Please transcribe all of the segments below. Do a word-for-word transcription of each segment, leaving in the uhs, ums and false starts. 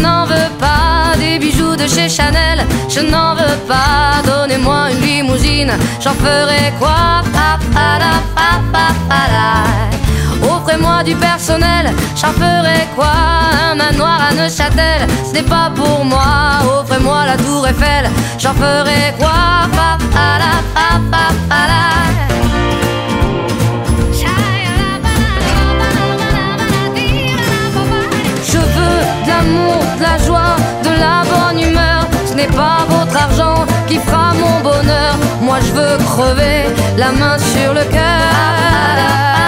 n'en veux pas des bijoux de chez Chanel, je n'en veux pas. Donnez-moi une limousine, j'en ferai quoi? Pa, pa, la, pa, pa, pa, la. Offrez-moi du personnel, j'en ferai quoi? Un manoir à Neuchâtel, ce n'est pas pour moi. Offrez-moi la tour Eiffel, j'en ferai quoi? Pa, pa, la, pa, pa, pa, la. Je veux de l'amour, de la joie, de la bonne humeur. Ce n'est pas votre argent qui fera mon bonheur. Moi je veux crever la main sur le cœur.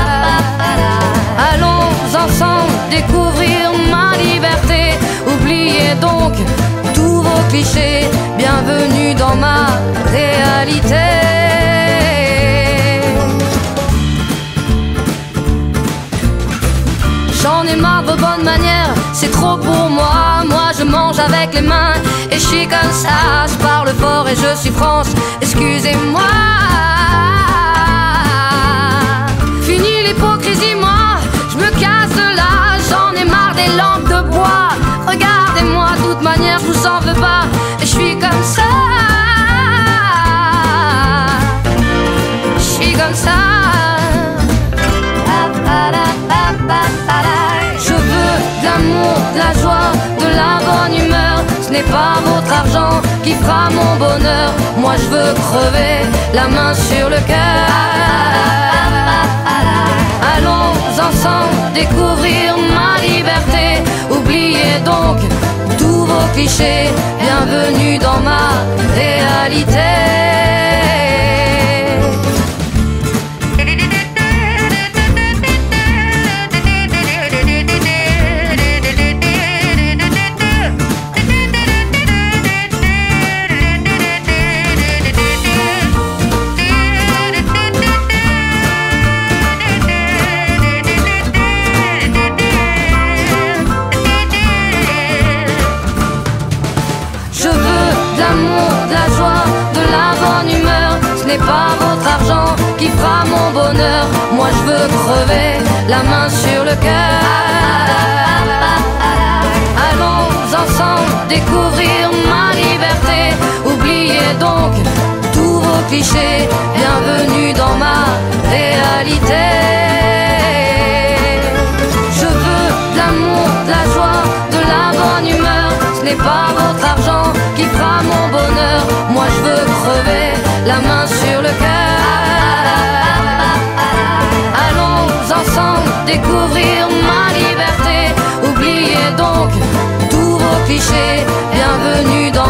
Allons ensemble découvrir ma liberté. Oubliez donc tous vos clichés. Bienvenue dans ma réalité. J'en ai marre de vos bonnes manières, c'est trop pour moi. Moi je mange avec les mains et je suis comme ça. Je parle fort et je suis France, excusez-moi. Fini l'hypocrisie, moi je me casse de là. J'en ai marre des lampes de bois. Regardez-moi, de toute manière je vous en veux pas. Et je suis comme ça. Je suis comme ça. Je veux de l'amour, de la joie, de la bonne humeur. Ce n'est pas votre argent qui fera mon bonheur. Moi je veux crever la main sur le cœur. Allons ensemble découvrir ma liberté. Oubliez donc tous vos clichés. Bienvenue dans ma réalité. Ce n'est pas votre argent qui fera mon bonheur. Moi je veux crever la main sur le cœur. Allons ensemble découvrir ma liberté. Oubliez donc tous vos clichés. Bienvenue dans ma réalité. Je veux de l'amour, de la joie, de la bonne humeur. Ce n'est pas votre argent qui fera mon bonheur. Moi je veux crever la main sur le cœur. Allons ensemble découvrir ma liberté. Oubliez donc tous vos clichés. Bienvenue dans